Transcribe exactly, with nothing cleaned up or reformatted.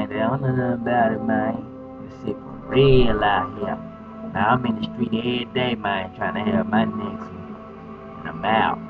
man. They don't know nothing about it, man. This shit for real out here. Now I'm in the street every day, man, trying to have my next one. And I'm out.